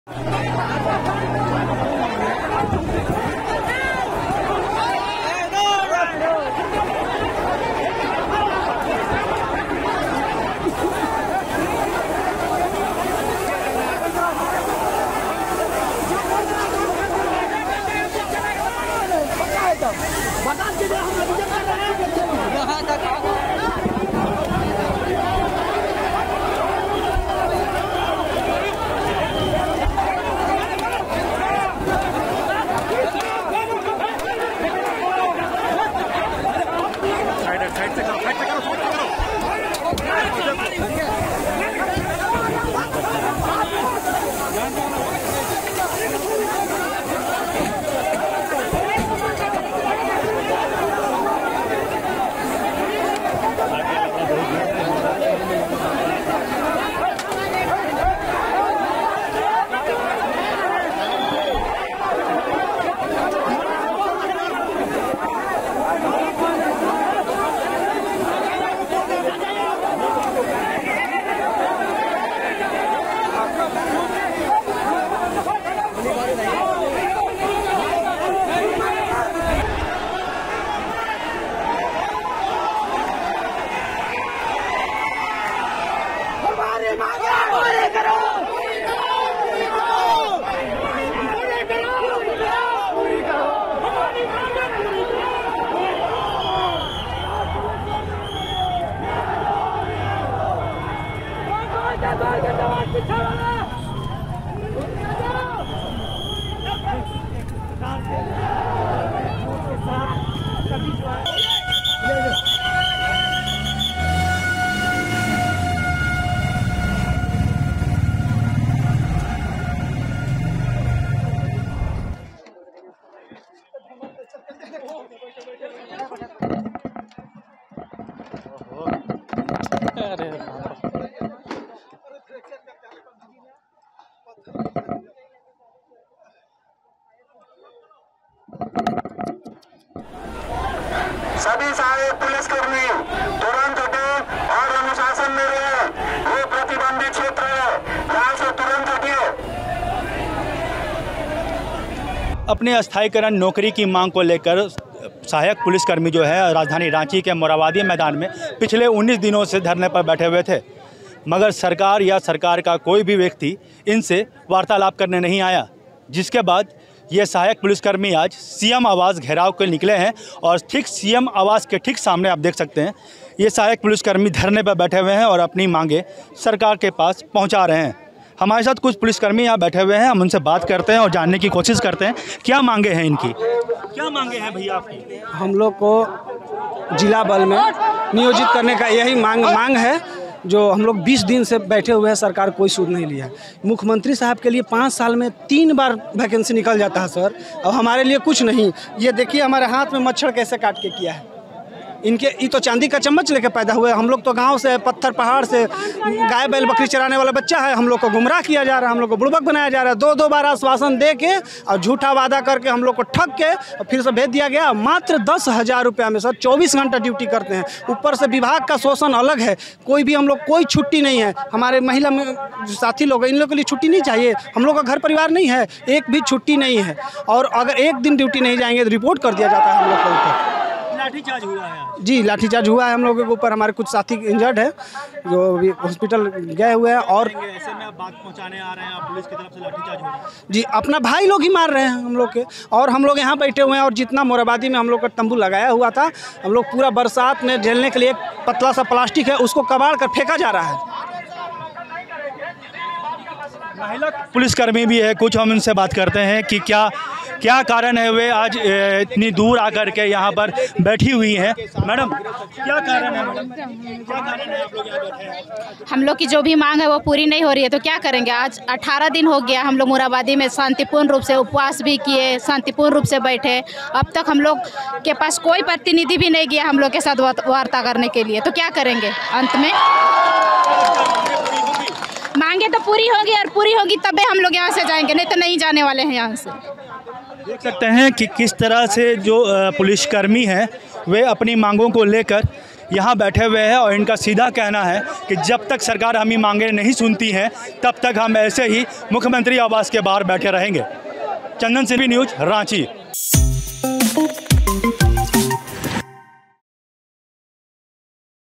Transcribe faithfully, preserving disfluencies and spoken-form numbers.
सभी सहायक पुलिसकर्मी तुरंत हटे और अनुशासन में रहे। ये प्रतिबंधित क्षेत्र है, यहाँ से तुरंत हटिए। अपने अस्थायीकरण नौकरी की मांग को लेकर सहायक पुलिसकर्मी जो है राजधानी रांची के मोराबादी मैदान में पिछले उन्नीस दिनों से धरने पर बैठे हुए थे, मगर सरकार या सरकार का कोई भी व्यक्ति इनसे वार्तालाप करने नहीं आया। जिसके बाद ये सहायक पुलिसकर्मी आज सीएम आवास घेराव के निकले हैं और ठीक सीएम आवास के ठीक सामने आप देख सकते हैं ये सहायक पुलिसकर्मी धरने पर बैठे हुए हैं और अपनी मांगे सरकार के पास पहुंचा रहे हैं। हमारे साथ कुछ पुलिसकर्मी यहाँ बैठे हुए हैं, हम उनसे बात करते हैं और जानने की कोशिश करते हैं क्या मांगे हैं इनकी। क्या मांगे हैं भैया आपकी? हम लोग को जिला बल में नियोजित करने का यही मांग मांग है, जो हम लोग बीस दिन से बैठे हुए हैं, सरकार कोई सूद नहीं लिया है। मुख्यमंत्री साहब के लिए पाँच साल में तीन बार वैकेंसी निकल जाता है सर, और हमारे लिए कुछ नहीं। ये देखिए हमारे हाथ में मच्छर कैसे काट के किया है। इनके ये तो चांदी का चम्मच लेके पैदा हुए। हम लोग तो गांव से, पत्थर पहाड़ से, गाय बैल बकरी चराने वाला बच्चा है। हम लोग को गुमराह किया जा रहा है, हम लोग को बुड़बक बनाया जा रहा है। दो दो बार आश्वासन दे के और झूठा वादा करके हम लोग को ठग के और फिर से भेज दिया गया। मात्र दस हज़ार रुपया में सर चौबीस घंटा ड्यूटी करते हैं। ऊपर से विभाग का शोषण अलग है, कोई भी हम लोग कोई छुट्टी नहीं है। हमारे महिला में साथी लोग इन लोग के लिए छुट्टी नहीं चाहिए। हम लोग का घर परिवार नहीं है, एक भी छुट्टी नहीं है। और अगर एक दिन ड्यूटी नहीं जाएंगे तो रिपोर्ट कर दिया जाता है हम लोग के ऊपर। लाठीचार्ज हुआ है जी, लाठीचार्ज हुआ है हम लोगों के ऊपर। हमारे कुछ साथी इंजर्ड है जो अभी हॉस्पिटल गए हुए हैं। और ऐसे में आप बात पहुंचाने आ रहे हैं, आप पुलिस की तरफ से लाठीचार्ज हो रहा है जी, अपना भाई लोग ही मार रहे हैं हम लोग के। और हम लोग यहाँ बैठे हुए हैं और जितना मोराबादी में हम लोग का तंबू लगाया हुआ था, हम लोग पूरा बरसात में झेलने के लिए एक पतला सा प्लास्टिक है, उसको कबाड़ कर फेंका जा रहा है। महिला पुलिसकर्मी भी है, कुछ हम उनसे बात करते हैं कि क्या क्या कारण है वे आज इतनी दूर आकर के यहाँ पर बैठी हुई हैं। मैडम क्या कारण है? मैडम क्या कारण है आप लोग यहाँ बैठे हैं? हम लोग की जो भी मांग है वो पूरी नहीं हो रही है, तो क्या करेंगे। आज अठारह दिन हो गया हम लोग मोराबादी में शांतिपूर्ण रूप से उपवास भी किए, शांतिपूर्ण रूप से बैठे। अब तक हम लोग के पास कोई प्रतिनिधि भी नहीं गया हम लोग के साथ वार्ता करने के लिए, तो क्या करेंगे। अंत में मांगे तो पूरी होगी और पूरी होगी तबे हम लोग यहाँ से जाएंगे, नहीं तो नहीं जाने वाले हैं यहाँ से। देख सकते हैं कि किस तरह से जो पुलिसकर्मी हैं वे अपनी मांगों को लेकर यहाँ बैठे हुए हैं और इनका सीधा कहना है कि जब तक सरकार हमें मांगे नहीं सुनती है तब तक हम ऐसे ही मुख्यमंत्री आवास के बाहर बैठे रहेंगे। चंदन सिंह न्यूज़, रांची।